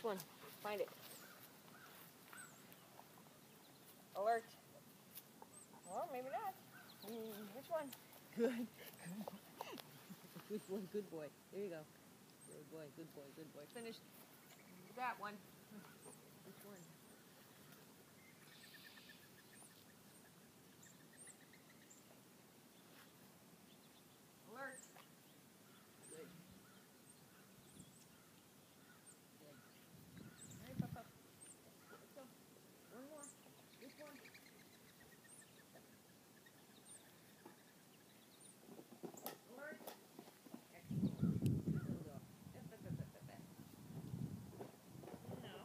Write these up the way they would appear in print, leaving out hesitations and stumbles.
Which one? Find it. Alert. Well, maybe not. Which one? Good. Good boy, good boy. There you go. Good boy, good boy, good boy. Finished. That one. Which one? Alert. Good. Good. All right, Papa. Let's go. One more. Which one? Alert. Excellent. Good little dog. No.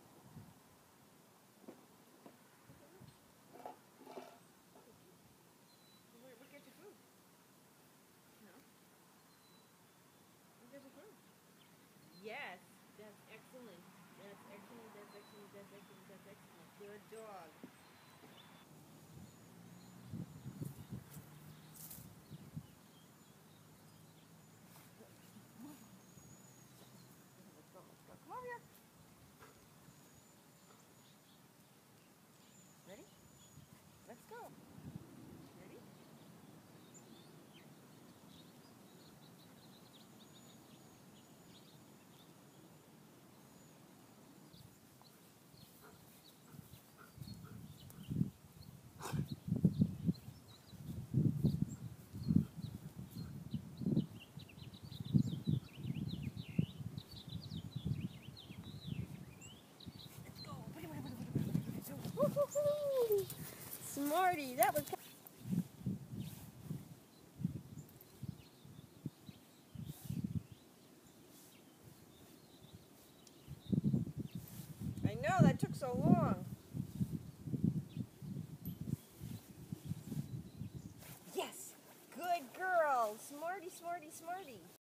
We'll get your food. No. We'll get your food. Yes. That's excellent. That's excellent. That's excellent. That's excellent. That's excellent. Good dog. Let's go. Let's go. Come over here. Ready? Let's go. Ready? Let's go. Woo-hoo-hoo. Smarty, that was. I know, that took so long. Yes! Good girl! Smarty, smarty, smarty.